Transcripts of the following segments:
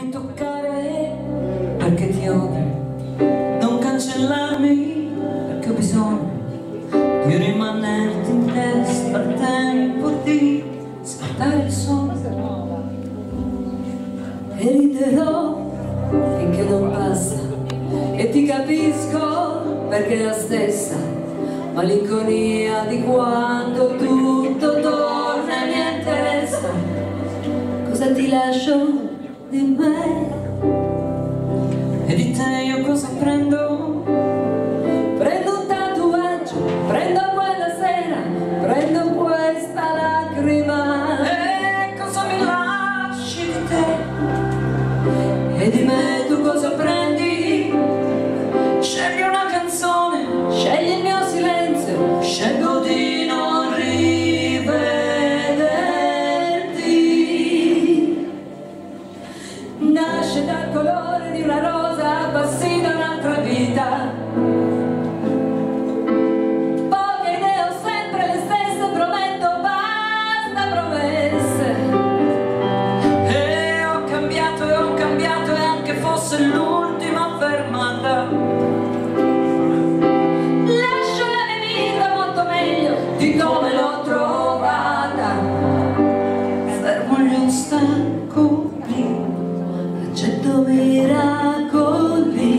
mi toccare perché ti odio, non cancellarmi perché ho bisogno di rimanerti in testa al tempo di scattare il sonno. E riderò finché non passa e ti capisco perché è la stessa malinconia di quando tutto torna e niente resta. Cosa ti lascio di me? E di te io cosa prendo? Prendo un tatuaggio, prendo quella sera, prendo questa lacrima. E cosa mi lasci di te? E di me tu cosa prendi? Scegli una canzone, scegli il mio silenzio, scelgo di non rivederti. Nasce dal colore di una rosa, passi da un'altra vita. Poche idee ho sempre le stesse, prometto basta promesse. E ho cambiato e anche fosse l'ultima fermata. Lascio la mia vita molto meglio di come l'ho trovata. Fermo gli ostacoli, accetto miracoli.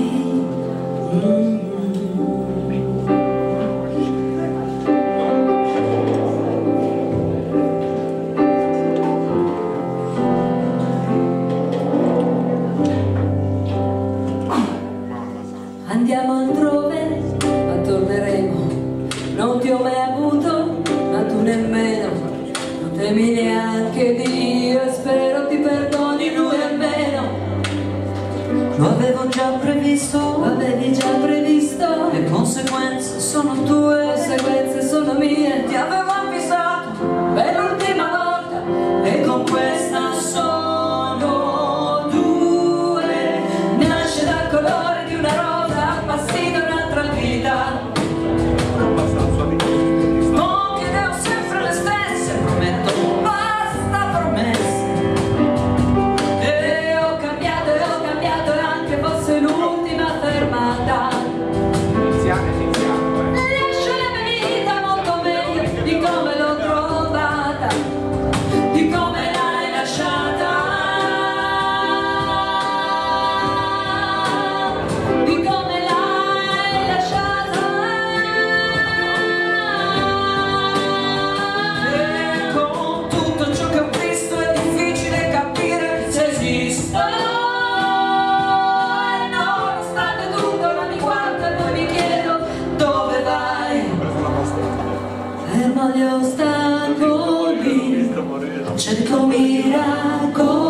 Andiamo altrove, ma torneremo. Non ti ho mai avuto, ma tu nemmeno. Non temi neanche Dio e spero ti perdoni lui almeno. Lo avevo già previsto, l'avevi già previsto. Le conseguenze sono tue, le conseguenze sono mie. Ti avevo avvisato per l'ultima volta e con questa sono due. Nasce dal colore di una rosa, passi da un'altra vita. Poche idee ho sempre le stesse, prometto basta promesse. E ho cambiato e anche fosse l'ultima fermata. Lascio la mia vita molto meglio di come l'ho trovata, di come l'hai lasciata, di come l'hai lasciata. E con tutto ciò che ho visto è difficile capire se esisto. E nonostante tutto non mi guardo e poi mi chiedo dove vai. Fermo gli ostacoli, cerco miracoli.